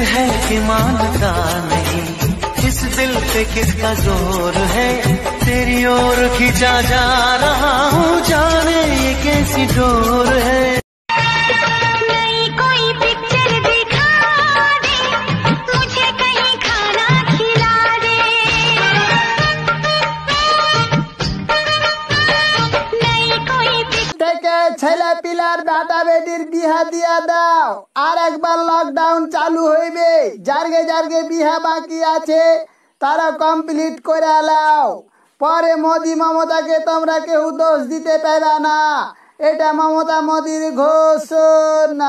है कि मानता नहीं, इस दिल पे किसका जोर है, तेरी ओर खींचा जा रहा हूँ, जाने ये कैसी डोर है। नई कोई पिक्चर दिखा दे, मुझे कहीं खाना खिला दे। नई कोई ছেলে পিলার বেটা বেটির বিহা দিয়া দাও, আর একবার লকডাউন চালু হইবে। যার্গে যার্গে বিহা বাকি আছে তারা কমপ্লিট করে লাও, পরে মোদি মমতাকে তোমরা কেউ দোষ দিতে পারবে না, এটা মমতা মোদির ঘোষণা।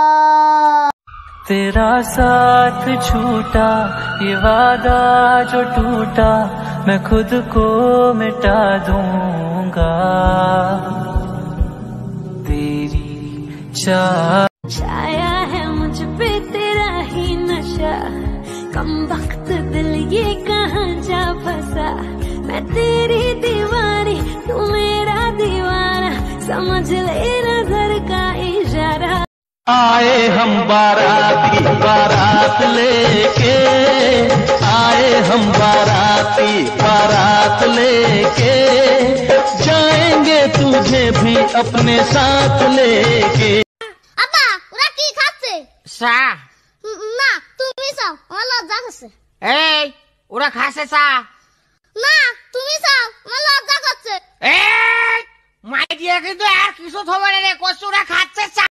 तेरा साथ छूटा, ये वादा जो टूटा, मैं खुद को मिटा दूंगा। तेरी छाया है मुझ पे तेरा ही नशा, कम वक्त दिल ये कहाँ जा फंसा। मैं तेरी दीवानी तू मेरा दीवाना, समझ ले नजर का इशारा। आए हम बाराती बारात लेके, आए हम बाराती बारात लेके, जाएंगे तुझे भी अपने साथ लेके। আব্বা ওরা কি খাচ্ছে? চা। না তুমি চাও, আমার লজ্জা করছে। এই ওরা খাসে চা। না তুমি চাও, আমার লজ্জা করছে। এই মাই দিয়ে কিন্তু আর কিছু থবে রে, কচুরা খাচ্ছে চা।